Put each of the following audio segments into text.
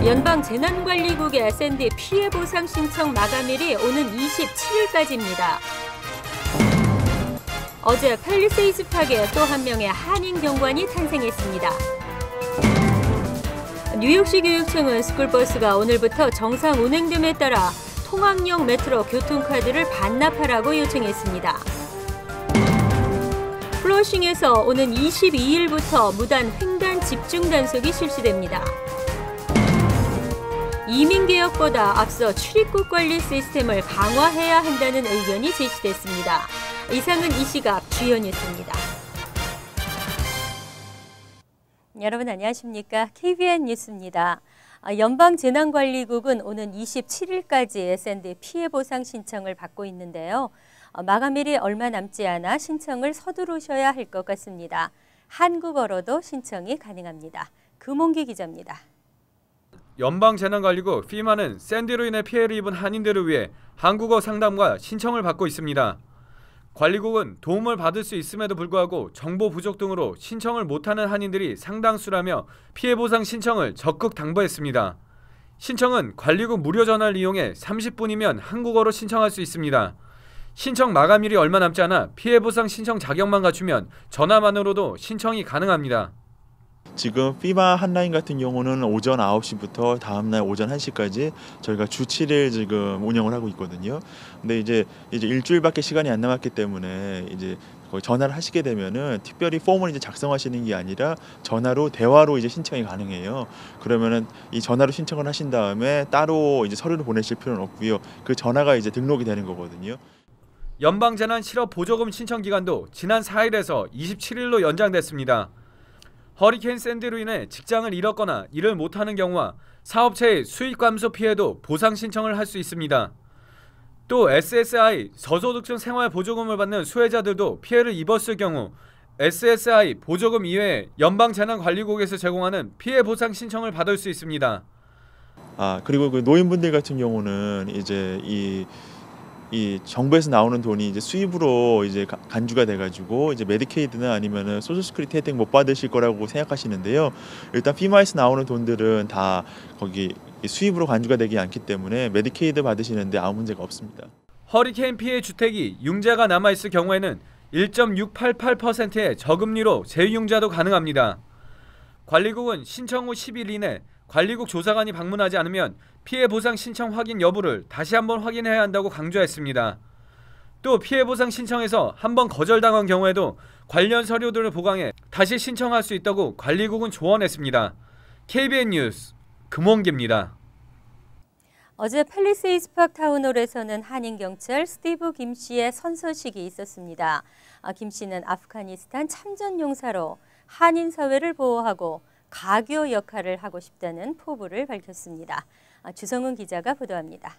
연방재난관리국의 샌디 피해 보상 신청 마감일이 오는 27일까지입니다. 어제 팰리세이즈 파크에 또 한 명의 한인 경관이 탄생했습니다. 뉴욕시 교육청은 스쿨버스가 오늘부터 정상 운행됨에 따라 통학용 메트로 교통카드를 반납하라고 요청했습니다. 플러싱에서 오는 22일부터 무단 횡단 집중 단속이 실시됩니다. 이민개혁보다 앞서 출입국 관리 시스템을 강화해야 한다는 의견이 제시됐습니다. 이상은 이 시각 주요 뉴스입니다. 여러분 안녕하십니까? KBN 뉴스입니다. 연방재난관리국은 오는 27일까지 샌디 피해 보상 신청을 받고 있는데요. 마감일이 얼마 남지 않아 신청을 서두르셔야 할 것 같습니다. 한국어로도 신청이 가능합니다. 금홍기 기자입니다. 연방재난관리국 FEMA는 샌디로 인해 피해를 입은 한인들을 위해 한국어 상담과 신청을 받고 있습니다. 관리국은 도움을 받을 수 있음에도 불구하고 정보 부족 등으로 신청을 못하는 한인들이 상당수라며 피해 보상 신청을 적극 당부했습니다. 신청은 관리국 무료 전화를 이용해 30분이면 한국어로 신청할 수 있습니다. 신청 마감일이 얼마 남지 않아 피해 보상 신청 자격만 갖추면 전화만으로도 신청이 가능합니다. 지금 FEMA 한라인 같은 경우는 오전 9시부터 다음날 오전 1시까지 저희가 주 7일 지금 운영을 하고 있거든요. 근데 이제 일주일밖에 시간이 안 남았기 때문에 이제 거의 전화를 하시게 되면은 특별히 폼을 이제 작성하시는 게 아니라 전화로 대화로 이제 신청이 가능해요. 그러면은 이 전화로 신청을 하신 다음에 따로 이제 서류를 보내실 필요는 없고요. 그 전화가 이제 등록이 되는 거거든요. 연방재난실업보조금 신청 기간도 지난 4일에서 27일로 연장됐습니다. 허리케인 샌디로 인해 직장을 잃었거나 일을 못하는 경우와 사업체의 수익 감소 피해도 보상 신청을 할 수 있습니다. 또 SSI 저소득층 생활보조금을 받는 수혜자들도 피해를 입었을 경우 SSI 보조금 이외에 연방재난관리국에서 제공하는 피해 보상 신청을 받을 수 있습니다. 그리고 그 노인분들 같은 경우는 이제 이 정부에서 나오는 돈이 이제 수입으로 이제 간주가 돼가지고 이제 메디케이드나 아니면은 소셜스크리티 혜택 못 받으실 거라고 생각하시는데요. 일단 FEMA에서 나오는 돈들은 다 거기 수입으로 간주가 되지 않기 때문에 메디케이드 받으시는데 아무 문제가 없습니다. 허리케인 피해 주택이 융자가 남아있을 경우에는 1.688%의 저금리로 재융자도 가능합니다. 관리국은 신청 후 10일 이내 관리국 조사관이 방문하지 않으면 피해 보상 신청 확인 여부를 다시 한번 확인해야 한다고 강조했습니다. 또 피해 보상 신청에서 한번 거절당한 경우에도 관련 서류들을 보강해 다시 신청할 수 있다고 관리국은 조언했습니다. KBN 뉴스 금홍기입니다. 어제 팰리세이즈 파크 타운홀에서는 한인경찰 스티브 김 씨의 선서식이 있었습니다. 김 씨는 아프가니스탄 참전용사로 한인 사회를 보호하고 가교 역할을 하고 싶다는 포부를 밝혔습니다. 주성은 기자가 보도합니다.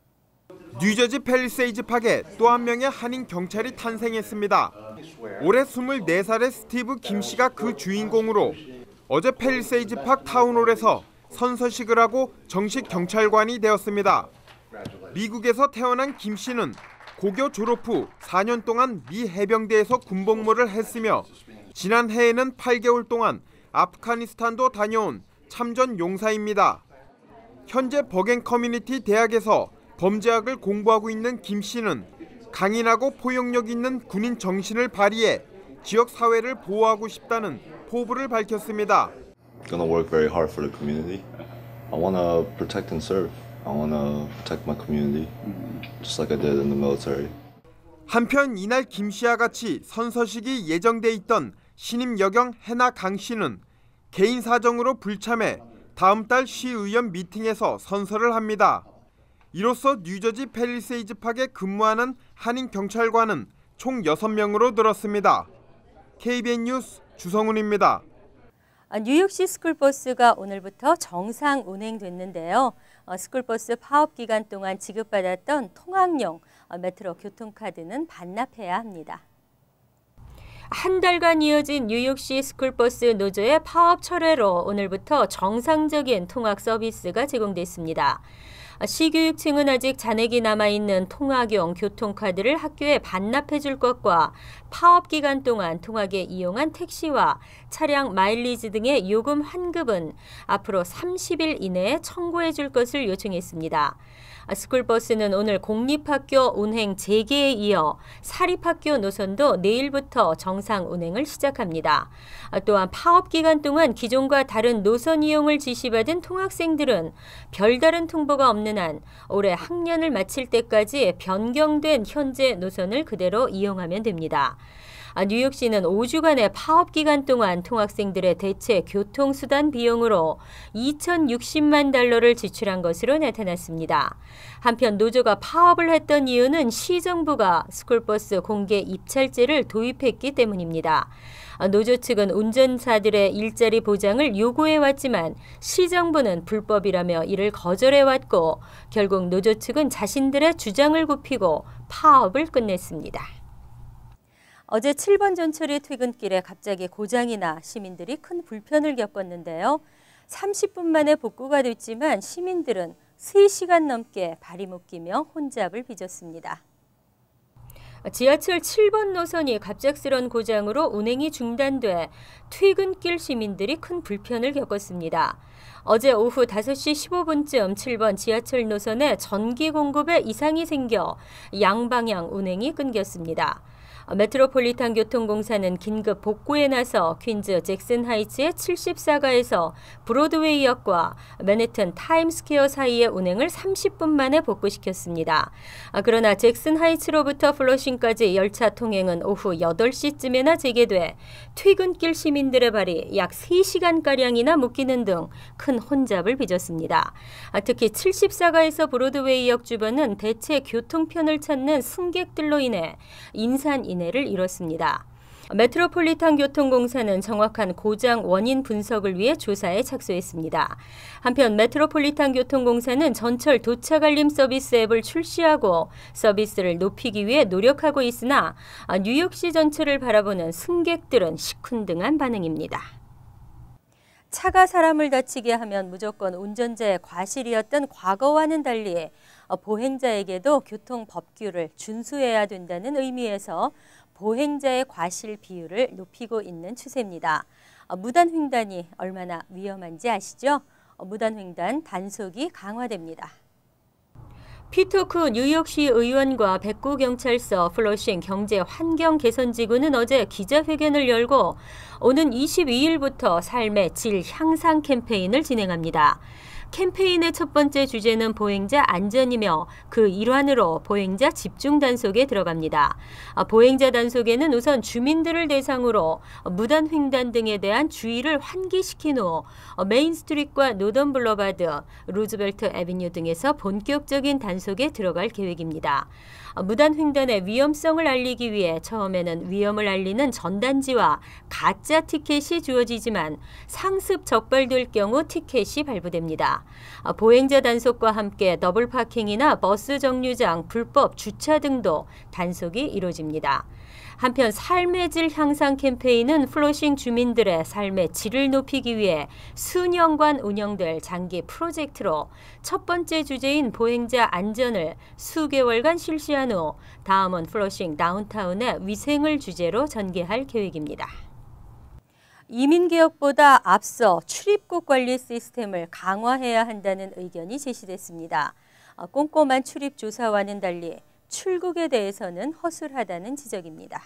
뉴저지 팰리세이즈 파크에 또 한 명의 한인 경찰이 탄생했습니다. 올해 24살의 스티브 김 씨가 그 주인공으로 어제 팰리세이즈 파크 타운홀에서 선서식을 하고 정식 경찰관이 되었습니다. 미국에서 태어난 김 씨는 고교 졸업 후 4년 동안 미 해병대에서 군복무를 했으며 지난해에는 8개월 동안 아프가니스탄도 다녀온 참전 용사입니다. 현재 버겐 커뮤니티 대학에서 범죄학을 공부하고 있는 김 씨는 강인하고 포용력 있는 군인 정신을 발휘해 지역 사회를 보호하고 싶다는 포부를 밝혔습니다. Gonna work very hard for the community. I wanna protect and serve. I wanna protect my community, just like I did in the military. 한편 이날 김 씨와 같이 선서식이 예정돼 있던 신임 여경 해나 강 씨는 개인 사정으로 불참해 다음 달 시의원 미팅에서 선서를 합니다. 이로써 뉴저지 팰리세이즈 파크에 근무하는 한인 경찰관은 총 6명으로 늘었습니다. KBN 뉴스 주성훈입니다. 뉴욕시 스쿨버스가 오늘부터 정상 운행됐는데요. 스쿨버스 파업 기간 동안 지급받았던 통학용 메트로 교통카드는 반납해야 합니다. 한 달간 이어진 뉴욕시 스쿨버스 노조의 파업 철회로 오늘부터 정상적인 통학 서비스가 제공됐습니다. 시교육층은 아직 잔액이 남아있는 통학용 교통카드를 학교에 반납해 줄 것과 파업 기간 동안 통학에 이용한 택시와 차량 마일리지 등의 요금 환급은 앞으로 30일 이내에 청구해 줄 것을 요청했습니다. 스쿨버스는 오늘 공립학교 운행 재개에 이어 사립학교 노선도 내일부터 정상 운행을 시작합니다. 또한 파업 기간 동안 기존과 다른 노선 이용을 지시받은 통학생들은 별다른 통보가 없는 한 올해 학년을 마칠 때까지 변경된 현재 노선을 그대로 이용하면 됩니다. 뉴욕시는 5주간의 파업 기간 동안 통학생들의 대체 교통수단 비용으로 2,060만 달러를 지출한 것으로 나타났습니다. 한편 노조가 파업을 했던 이유는 시정부가 스쿨버스 공개 입찰제를 도입했기 때문입니다. 노조 측은 운전사들의 일자리 보장을 요구해왔지만 시정부는 불법이라며 이를 거절해왔고 결국 노조 측은 자신들의 주장을 굽히고 파업을 끝냈습니다. 어제 7번 전철이 퇴근길에 갑자기 고장이 나 시민들이 큰 불편을 겪었는데요. 30분 만에 복구가 됐지만 시민들은 3시간 넘게 발이 묶이며 혼잡을 빚었습니다. 지하철 7번 노선이 갑작스런 고장으로 운행이 중단돼 퇴근길 시민들이 큰 불편을 겪었습니다. 어제 오후 5시 15분쯤 7번 지하철 노선에 전기 공급에 이상이 생겨 양방향 운행이 끊겼습니다. 메트로폴리탄 교통공사는 긴급 복구에 나서 퀸즈 잭슨 하이츠의 74가에서 브로드웨이역과 맨해튼 타임스퀘어 사이의 운행을 30분 만에 복구시켰습니다. 그러나 잭슨 하이츠로부터 플러싱까지 열차 통행은 오후 8시쯤에나 재개돼 퇴근길 시민들의 발이 약 3시간가량이나 묶이는 등 큰 혼잡을 빚었습니다. 특히 74가에서 브로드웨이역 주변은 대체 교통편을 찾는 승객들로 인해 인산인해를 이뤘습니다. 메트로폴리탄 교통공사는 정확한 고장 원인 분석을 위해 조사에 착수했습니다. 한편 메트로폴리탄 교통공사는 전철 도착 알림 서비스 앱을 출시하고 서비스를 높이기 위해 노력하고 있으나 뉴욕시 전철을 바라보는 승객들은 시큰둥한 반응입니다. 차가 사람을 다치게 하면 무조건 운전자의 과실이었던 과거와는 달리 보행자에게도 교통법규를 준수해야 된다는 의미에서 보행자의 과실 비율을 높이고 있는 추세입니다. 무단횡단이 얼마나 위험한지 아시죠? 무단횡단 단속이 강화됩니다. 피토크 뉴욕시 의원과 백구경찰서 플러싱 경제환경개선지구는 어제 기자회견을 열고 오는 22일부터 삶의 질 향상 캠페인을 진행합니다. 캠페인의 첫 번째 주제는 보행자 안전이며 그 일환으로 보행자 집중 단속에 들어갑니다. 보행자 단속에는 우선 주민들을 대상으로 무단 횡단 등에 대한 주의를 환기시킨 후 메인스트리트과 노던 블러바드, 루즈벨트 애비뉴 등에서 본격적인 단속에 들어갈 계획입니다. 무단 횡단의 위험성을 알리기 위해 처음에는 위험을 알리는 전단지와 가짜 티켓이 주어지지만 상습 적발될 경우 티켓이 발부됩니다. 보행자 단속과 함께 더블 파킹이나 버스 정류장, 불법 주차 등도 단속이 이루어집니다. 한편 삶의 질 향상 캠페인은 플러싱 주민들의 삶의 질을 높이기 위해 수년간 운영될 장기 프로젝트로 첫 번째 주제인 보행자 안전을 수개월간 실시한 후 다음은 플러싱 다운타운의 위생을 주제로 전개할 계획입니다. 이민개혁보다 앞서 출입국 관리 시스템을 강화해야 한다는 의견이 제시됐습니다. 꼼꼼한 출입 조사와는 달리 출국에 대해서는 허술하다는 지적입니다.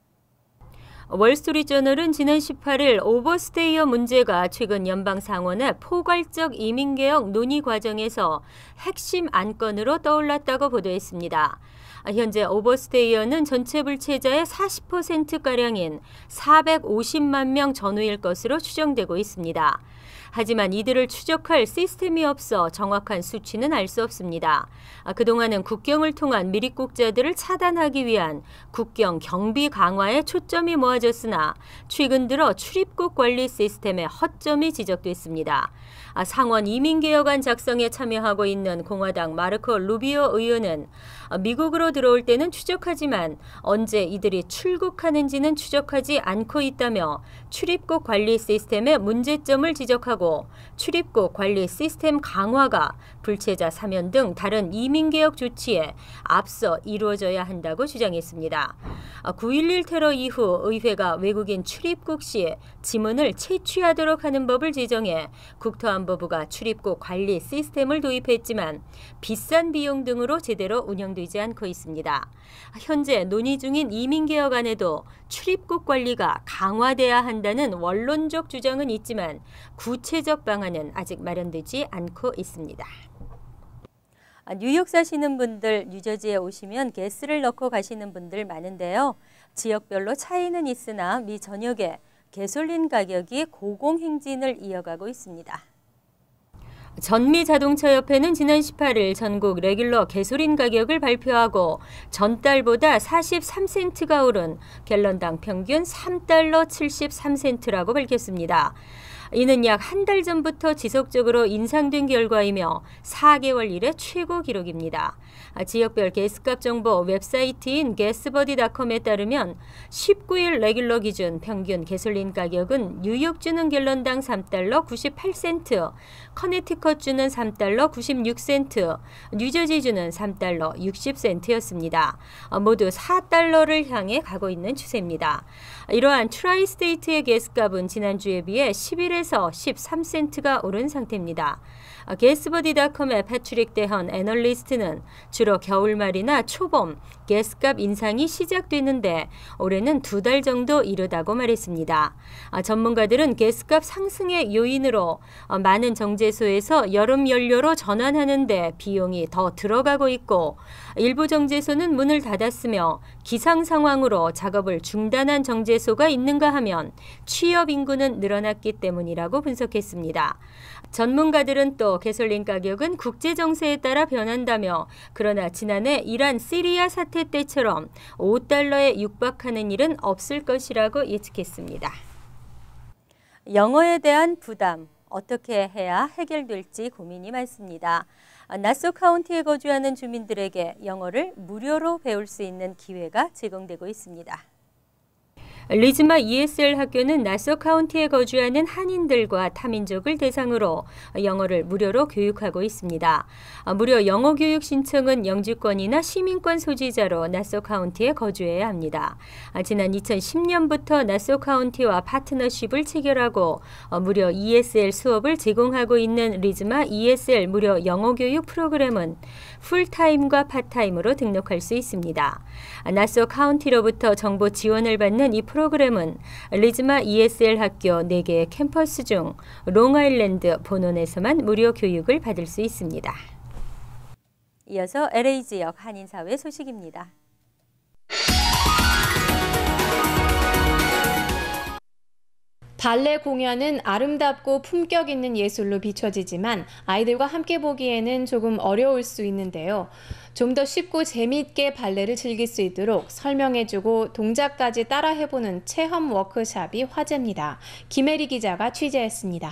월스트리트저널은 지난 18일 오버스테이어 문제가 최근 연방상원의 포괄적 이민개혁 논의 과정에서 핵심 안건으로 떠올랐다고 보도했습니다. 현재 오버스테이어는 전체 불체자의 40%가량인 450만 명 전후일 것으로 추정되고 있습니다. 하지만 이들을 추적할 시스템이 없어 정확한 수치는 알 수 없습니다. 그동안은 국경을 통한 미입국자들을 차단하기 위한 국경 경비 강화에 초점이 모아졌습니다. 모아졌으나 최근 들어 출입국 관리 시스템의 허점이 지적됐습니다. 상원 이민개혁안 작성에 참여하고 있는 공화당 마르코 루비오 의원은 미국으로 들어올 때는 추적하지만 언제 이들이 출국하는지는 추적하지 않고 있다며 출입국 관리 시스템의 문제점을 지적하고 출입국 관리 시스템 강화가 불체자 사면 등 다른 이민개혁 조치에 앞서 이루어져야 한다고 주장했습니다. 9.11 테러 이후 의회가 외국인 출입국 시 지문을 채취하도록 하는 법을 제정해 국토안보부가 출입국 관리 시스템을 도입했지만 비싼 비용 등으로 제대로 운영되지 않고 있습니다. 현재 논의 중인 이민개혁안에도 출입국 관리가 강화돼야 한다는 원론적 주장은 있지만 구체적 방안은 아직 마련되지 않고 있습니다. 뉴욕 사시는 분들, 뉴저지에 오시면 가스를 넣고 가시는 분들 많은데요. 지역별로 차이는 있으나 미 전역에 가솔린 가격이 고공행진을 이어가고 있습니다. 전미자동차협회는 지난 18일 전국 레귤러 가솔린 가격을 발표하고 전달보다 43센트가 오른 갤런당 평균 3달러 73센트라고 밝혔습니다. 이는 약 한 달 전부터 지속적으로 인상된 결과이며 4개월 이래 최고 기록입니다. 지역별 가스값 정보 웹사이트인 gasbuddy.com에 따르면 19일 레귤러 기준 평균 가솔린 가격은 뉴욕주는 갤런당 3달러 98센트, 커네티컷주는 3달러 96센트, 뉴저지주는 3달러 60센트였습니다. 모두 4달러를 향해 가고 있는 추세입니다. 이러한 트라이스테이트의 가스값은 지난주에 비해 11에서 13센트가 오른 상태입니다. gasbuddy.com의 패트릭 대헌 애널리스트는 주로 겨울말이나 초봄 가스값 인상이 시작되는데 올해는 2달 정도 이르다고 말했습니다. 전문가들은 가스값 상승의 요인으로 많은 정제소에서 여름 연료로 전환하는 데 비용이 더 들어가고 있고 일부 정제소는 문을 닫았으며 기상 상황으로 작업을 중단한 정제소가 있는가 하면 취업 인구는 늘어났기 때문이라고 분석했습니다. 전문가들은 또 가솔린 가격은 국제 정세에 따라 변한다며 그러나 지난해 이란 시리아 사태 때처럼 5달러에 육박하는 일은 없을 것이라고 예측했습니다. 영어에 대한 부담, 어떻게 해야 해결될지 고민이 많습니다. 나소 카운티에 거주하는 주민들에게 영어를 무료로 배울 수 있는 기회가 제공되고 있습니다. 리즈마 ESL 학교는 나소 카운티에 거주하는 한인들과 타민족을 대상으로 영어를 무료로 교육하고 있습니다. 무료 영어 교육 신청은 영주권이나 시민권 소지자로 나소 카운티에 거주해야 합니다. 지난 2010년부터 나소 카운티와 파트너십을 체결하고 무료 ESL 수업을 제공하고 있는 리즈마 ESL 무료 영어 교육 프로그램은 풀타임과 파타임으로 등록할 수 있습니다. 나소 카운티로부터 정보 지원을 받는 이 프로그램은 리즈마 ESL 학교 4개의 캠퍼스 중 롱아일랜드 본원에서만 무료 교육을 받을 수 있습니다. 이어서 LA 지역 한인사회 소식입니다. 발레 공연은 아름답고 품격 있는 예술로 비춰지지만 아이들과 함께 보기에는 조금 어려울 수 있는데요. 좀 더 쉽고 재미있게 발레를 즐길 수 있도록 설명해주고 동작까지 따라해보는 체험 워크숍이 화제입니다. 김혜리 기자가 취재했습니다.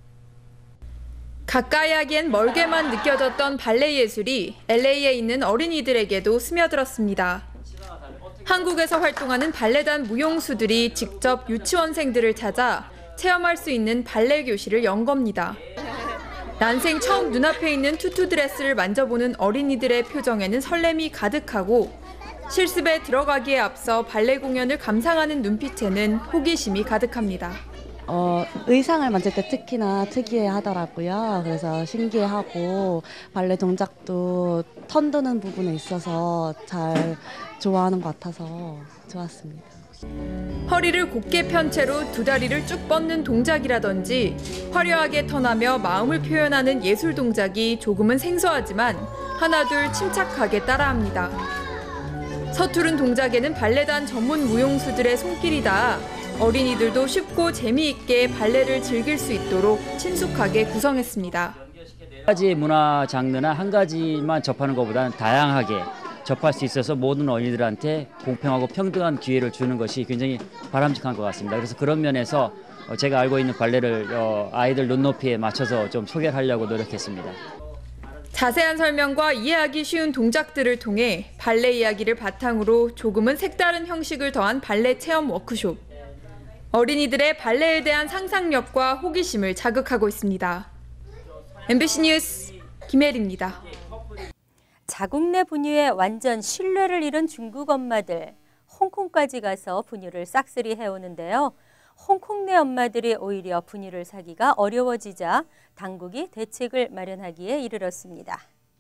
가까이 하기엔 멀게만 느껴졌던 발레 예술이 LA에 있는 어린이들에게도 스며들었습니다. 한국에서 활동하는 발레단 무용수들이 직접 유치원생들을 찾아 체험할 수 있는 발레 교실을 연 겁니다. 난생 처음 눈앞에 있는 투투 드레스를 만져보는 어린이들의 표정에는 설렘이 가득하고 실습에 들어가기에 앞서 발레 공연을 감상하는 눈빛에는 호기심이 가득합니다. 의상을 만질 때 특히나 특이해하더라고요. 그래서 신기해하고 발레 동작도 턴 드는 부분에 있어서 잘 좋아하는 것 같아서 좋았습니다. 허리를 곧게 편 채로 두 다리를 쭉 뻗는 동작이라든지 화려하게 턴하며 마음을 표현하는 예술 동작이 조금은 생소하지만 하나둘 침착하게 따라합니다. 서투른 동작에는 발레단 전문 무용수들의 손길이 닿아 어린이들도 쉽고 재미있게 발레를 즐길 수 있도록 친숙하게 구성했습니다. 한 가지 문화 장르나 한 가지만 접하는 것보다는 다양하게 접할 수 있어서 모든 어린이들한테 공평하고 평등한 기회를 주는 것이 굉장히 바람직한 것 같습니다. 그래서 그런 면에서 제가 알고 있는 발레를 아이들 눈높이에 맞춰서 좀 소개를 하려고 노력했습니다. 자세한 설명과 이해하기 쉬운 동작들을 통해 발레 이야기를 바탕으로 조금은 색다른 형식을 더한 발레 체험 워크숍. 어린이들의 발레에 대한 상상력과 호기심을 자극하고 있습니다. MBC 뉴스 김혜리입니다. 자국 내 분유에 완전 신뢰를 잃은 중국 엄마들. 홍콩까지 가서 분유를 싹쓸이 해오는데요. 홍콩 내 엄마들이 오히려 분유를 사기가 어려워지자 당국이 대책을 마련하기에 이르렀습니다.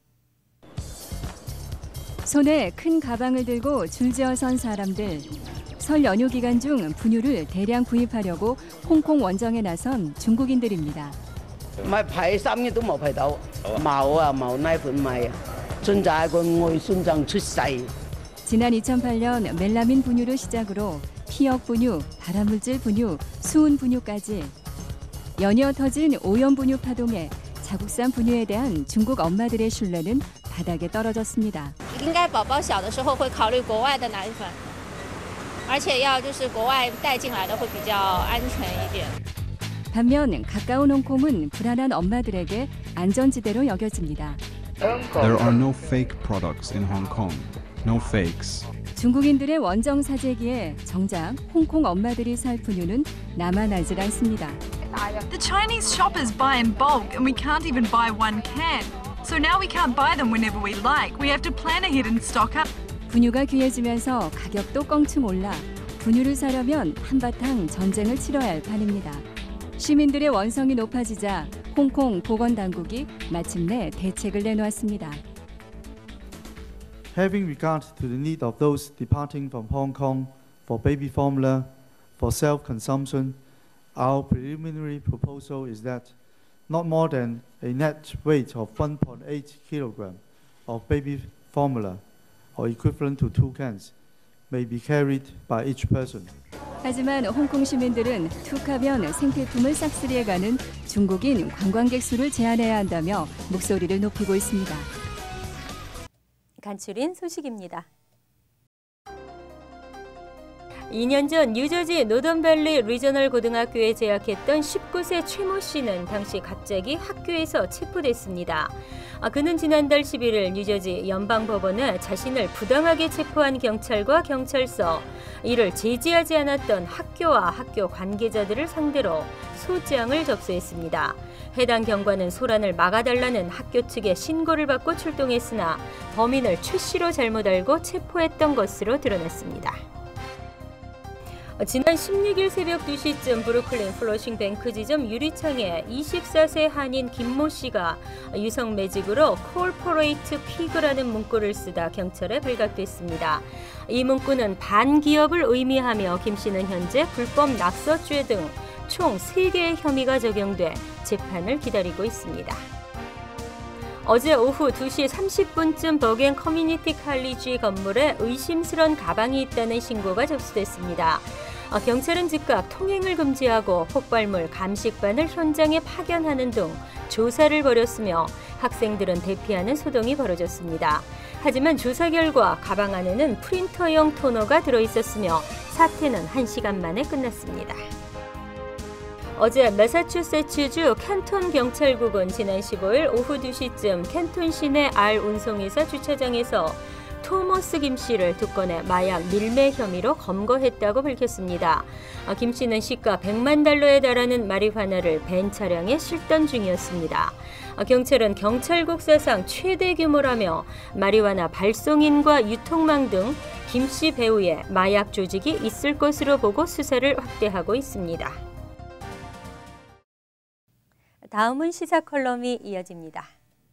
손에 큰 가방을 들고 줄지어 선 사람들. 설 연휴 기간 중 분유를 대량 구입하려고 홍콩 원정에 나선 중국인들입니다. 지난 2008년 멜라민 분유를 시작으로 피역 분유, 발암물질 분유, 수은 분유까지 연이어 터진 오염 분유 파동에 자국산 분유에 대한 중국 엄마들의 신뢰는 바닥에 떨어졌습니다. 应该宝宝小的时候会考虑国外的奶粉，而且要就是国外带进来的会比较安全一点。 반면 가까운 홍콩은 불안한 엄마들에게 안전지대로 여겨집니다. There are no fake products in Hong Kong. No fakes. 중국인들의 원정 사재기에 정작 홍콩 엄마들이 살 분유는 남아나질 않습니다. The Chinese shoppers buy in bulk and we can't even buy one can. So now we can't buy them whenever we like. We have to plan ahead and stock up. 분유가 귀해지면서 가격도 껑충 올라 분유를 사려면 한바탕 전쟁을 치러야 할 판입니다. 시민들의 원성이 높아지자 홍콩 보건당국이 마침내 대책을 내놓았습니다. Having regard to the need of those departing from Hong Kong for baby formula for self-consumption, our preliminary proposal is that not more than a net weight of 1.8 kg of baby formula, or equivalent to 2 cans, may be carried by each person. 하지만 홍콩 시민들은 툭하면 생필품을 싹쓸이해가는 중국인 관광객 수를 제한해야 한다며 목소리를 높이고 있습니다. 간추린 소식입니다. 2년 전 뉴저지 노던밸리 리저널 고등학교에 재학했던 19세 최모 씨는 당시 갑자기 학교에서 체포됐습니다. 그는 지난달 11일 뉴저지 연방법원에 자신을 부당하게 체포한 경찰과 경찰서, 이를 제지하지 않았던 학교와 학교 관계자들을 상대로 소장을 접수했습니다. 해당 경관은 소란을 막아달라는 학교 측의 신고를 받고 출동했으나 범인을 최 씨로 잘못 알고 체포했던 것으로 드러났습니다. 지난 16일 새벽 2시쯤 브루클린 플러싱 뱅크 지점 유리창에 24세 한인 김모 씨가 유성 매직으로 콜포레이트 피그라는 문구를 쓰다 경찰에 발각됐습니다. 이 문구는 반기업을 의미하며 김 씨는 현재 불법 낙서죄 등 총 3개의 혐의가 적용돼 재판을 기다리고 있습니다. 어제 오후 2시 30분쯤 버겐 커뮤니티 칼리지 건물에 의심스런 가방이 있다는 신고가 접수됐습니다. 경찰은 즉각 통행을 금지하고 폭발물 감식반을 현장에 파견하는 등 조사를 벌였으며 학생들은 대피하는 소동이 벌어졌습니다. 하지만 조사 결과 가방 안에는 프린터용 토너가 들어있었으며 사태는 1시간 만에 끝났습니다. 어제 매사추세츠주 캔톤 경찰국은 지난 15일 오후 2시쯤 캔톤 시내 알 운송회사 주차장에서 토머스 김 씨를 2건의 마약 밀매 혐의로 검거했다고 밝혔습니다. 김 씨는 시가 100만 달러에 달하는 마리화나를 벤 차량에 실던 중이었습니다. 경찰은 경찰국 사상 최대 규모라며 마리화나 발송인과 유통망 등 김 씨 배후에 마약 조직이 있을 것으로 보고 수사를 확대하고 있습니다. 다음은 시사 컬럼이 이어집니다.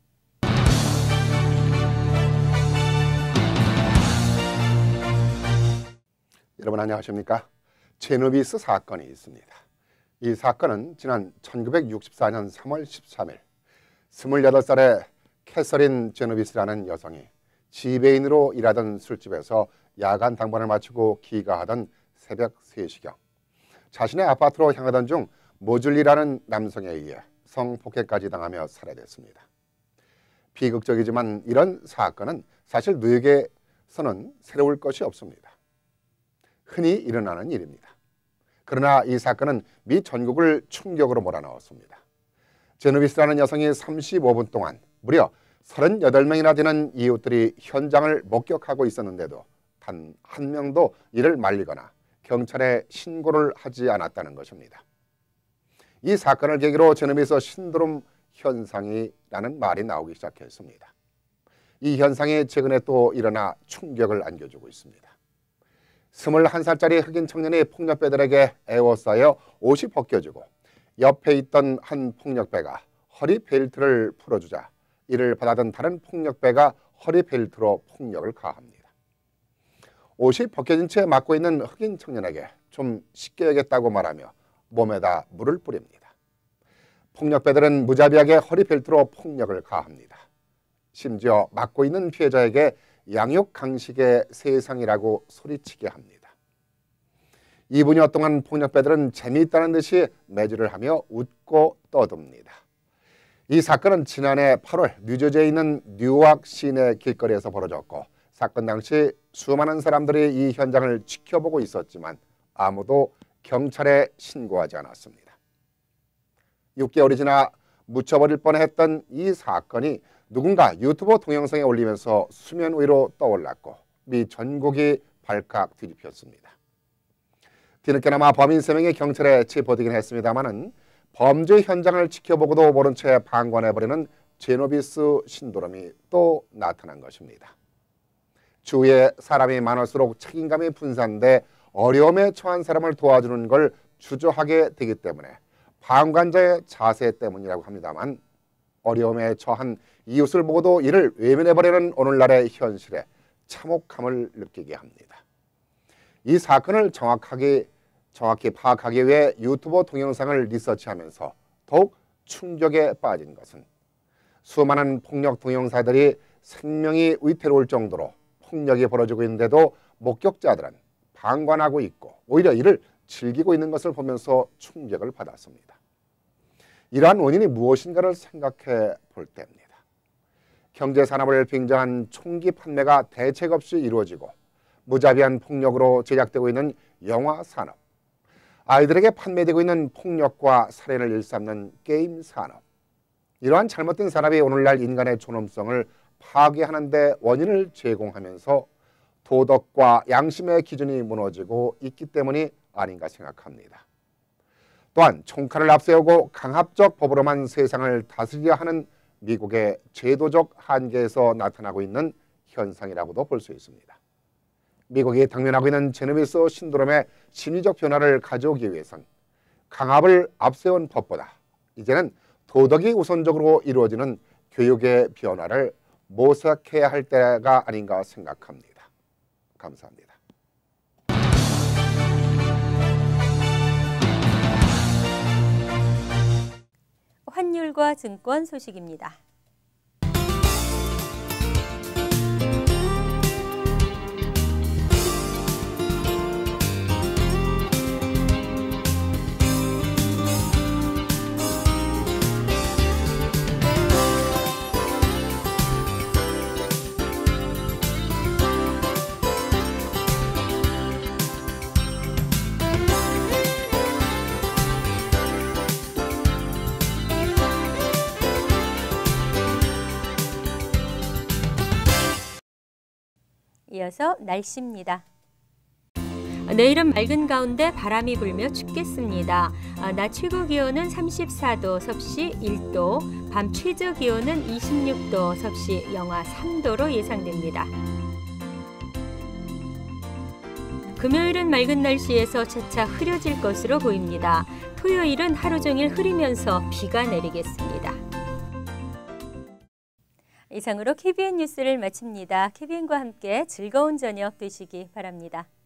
여러분 안녕하십니까? 제노비스 사건이 있습니다. 이 사건은 지난 1964년 3월 13일 28살의 캐서린 제노비스라는 여성이 지배인으로 일하던 술집에서 야간 당번을 마치고 귀가하던 새벽 3시경 자신의 아파트로 향하던 중 모줄리라는 남성에 의해 성폭행까지 당하며 살해됐습니다. 비극적이지만 이런 사건은 사실 누에게 선은 새로울 것이 없습니다. 흔히 일어나는 일입니다. 그러나 이 사건은 미 전국을 충격으로 몰아넣었습니다. 제노비스라는 여성이 35분 동안 무려 38명이나 되는 이웃들이 현장을 목격하고 있었는데도 단 한 명도 이를 말리거나 경찰에 신고를 하지 않았다는 것입니다. 이 사건을 계기로 제노비스 신드롬 현상이라는 말이 나오기 시작했습니다. 이 현상이 최근에 또 일어나 충격을 안겨주고 있습니다. 21살짜리 흑인 청년이 폭력배들에게 에워싸여 옷이 벗겨지고 옆에 있던 한 폭력배가 허리 벨트를 풀어주자 이를 받아든 다른 폭력배가 허리 벨트로 폭력을 가합니다. 옷이 벗겨진 채 맞고 있는 흑인 청년에게 좀 씻겨야겠다고 말하며 몸에다 물을 뿌립니다. 폭력배들은 무자비하게 허리 벨트로 폭력을 가합니다. 심지어 맞고 있는 피해자에게 양육 강식의 세상이라고 소리치게 합니다. 2분여 동안 폭력배들은 재미있다는 듯이 매질을 하며 웃고 떠듭니다. 이 사건은 지난해 8월 뉴저지에 있는 뉴악 시내 길거리에서 벌어졌고 사건 당시 수많은 사람들이 이 현장을 지켜보고 있었지만 아무도 경찰에 신고하지 않았습니다. 6개월이 지나 묻혀버릴 뻔했던 이 사건이 누군가 유튜브 동영상에 올리면서 수면 위로 떠올랐고 미 전국이 발칵 뒤집혔습니다. 뒤늦게나마 범인 3명이 경찰에 체포되긴 했습니다마는 범죄 현장을 지켜보고도 모른 채 방관해버리는 제노비스 신드롬이 또 나타난 것입니다. 주위에 사람이 많을수록 책임감이 분산돼 어려움에 처한 사람을 도와주는 걸 주저하게 되기 때문에 방관자의 자세 때문이라고 합니다만 어려움에 처한 이웃을 보고도 이를 외면해버리는 오늘날의 현실에 참혹함을 느끼게 합니다. 이 사건을 정확히 파악하기 위해 유튜브 동영상을 리서치하면서 더욱 충격에 빠진 것은 수많은 폭력 동영상들이 생명이 위태로울 정도로 폭력이 벌어지고 있는데도 목격자들은 방관하고 있고 오히려 이를 즐기고 있는 것을 보면서 충격을 받았습니다. 이러한 원인이 무엇인가를 생각해 볼 때입니다. 경제 산업을 빙자한 총기 판매가 대책 없이 이루어지고 무자비한 폭력으로 제작되고 있는 영화 산업, 아이들에게 판매되고 있는 폭력과 살인을 일삼는 게임 산업, 이러한 잘못된 산업이 오늘날 인간의 존엄성을 파괴하는 데 원인을 제공하면서 도덕과 양심의 기준이 무너지고 있기 때문이 아닌가 생각합니다. 또한 총칼을 앞세우고 강압적 법으로만 세상을 다스리려 하는 미국의 제도적 한계에서 나타나고 있는 현상이라고도 볼 수 있습니다. 미국이 당면하고 있는 제노비스 신드롬의 심리적 변화를 가져오기 위해선 강압을 앞세운 법보다 이제는 도덕이 우선적으로 이루어지는 교육의 변화를 모색해야 할 때가 아닌가 생각합니다. 감사합니다. 환율과 증권 소식입니다. 이어서 날씨입니다. 내일은 맑은 가운데 바람이 불며 춥겠습니다. 낮 최고 기온은 34도, 섭씨 1도, 밤 최저 기온은 26도, 섭씨 영하 3도로 예상됩니다. 금요일은 맑은 날씨에서 차차 흐려질 것으로 보입니다. 토요일은 하루 종일 흐리면서 비가 내리겠습니다. 이상으로 KBN 뉴스를 마칩니다. KBN과 함께 즐거운 저녁 되시기 바랍니다.